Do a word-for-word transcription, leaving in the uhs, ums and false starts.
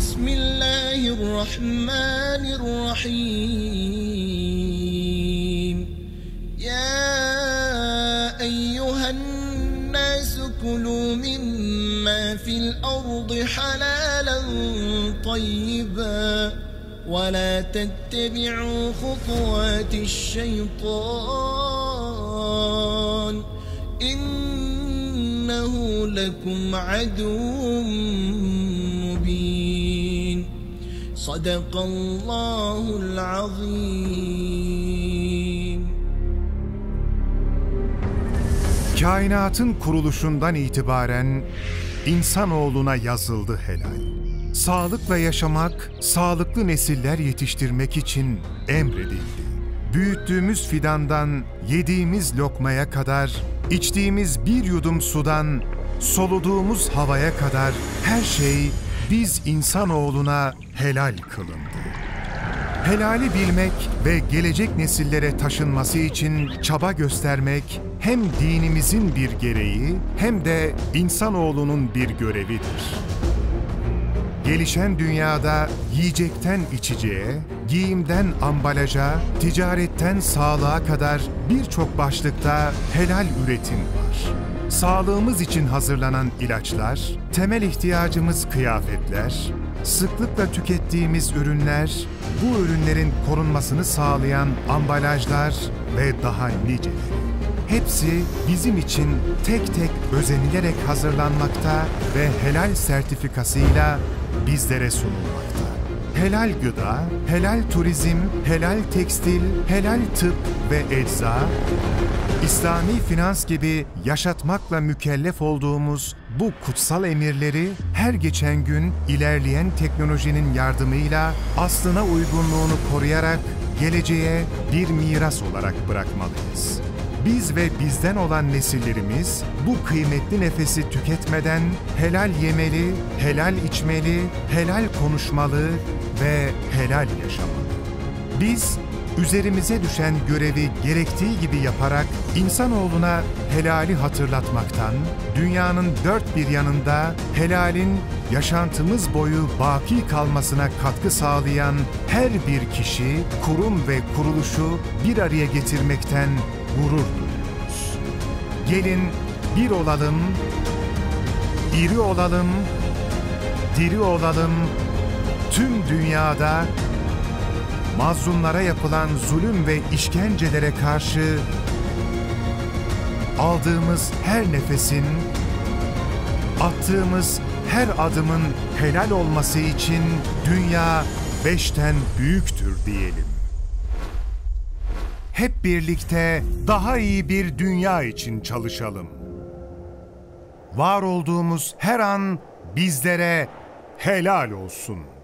Bismillahirrahmanirrahim. Ya eyyühen nâsü kulû mimmâ fil ardı halâlen tayyibâ ve lâ tettebi'û hutuwâti'ş-şeytân innehu lekum aduvvun mubîn. Sadakallahul azîm. Kainatın kuruluşundan itibaren insanoğluna yazıldı helal. Sağlıkla yaşamak, sağlıklı nesiller yetiştirmek için emredildi. Büyüttüğümüz fidandan yediğimiz lokmaya kadar, içtiğimiz bir yudum sudan soluduğumuz havaya kadar her şey biz insanoğluna helal kılındı. Helali bilmek ve gelecek nesillere taşınması için çaba göstermek hem dinimizin bir gereği hem de insanoğlunun bir görevidir. Gelişen dünyada yiyecekten içeceğe, giyimden ambalaja, ticaretten sağlığa kadar birçok başlıkta helal üretim var. Sağlığımız için hazırlanan ilaçlar, temel ihtiyacımız kıyafetler, sıklıkla tükettiğimiz ürünler, bu ürünlerin korunmasını sağlayan ambalajlar ve daha niceleri. Hepsi bizim için tek tek özenilerek hazırlanmakta ve helal sertifikasıyla bizlere sunulmakta. Helal gıda, helal turizm, helal tekstil, helal tıp ve ecza, İslami finans gibi yaşatmakla mükellef olduğumuz bu kutsal emirleri her geçen gün ilerleyen teknolojinin yardımıyla aslına uygunluğunu koruyarak geleceğe bir miras olarak bırakmalıyız. Biz ve bizden olan nesillerimiz bu kıymetli nefesi tüketmeden helal yemeli, helal içmeli, helal konuşmalı ve helal yaşamalı. Biz üzerimize düşen görevi gerektiği gibi yaparak insanoğluna helali hatırlatmaktan, dünyanın dört bir yanında helalin yaşantımız boyu baki kalmasına katkı sağlayan her bir kişi, kurum ve kuruluşu bir araya getirmekten gurur duyuyoruz. Gelin bir olalım, iri olalım, diri olalım, tüm dünyada mazlumlara yapılan zulüm ve işkencelere karşı aldığımız her nefesin, attığımız her adımın helal olması için dünya beşten büyüktür diyelim. Hep birlikte daha iyi bir dünya için çalışalım. Var olduğumuz her an bizlere helal olsun.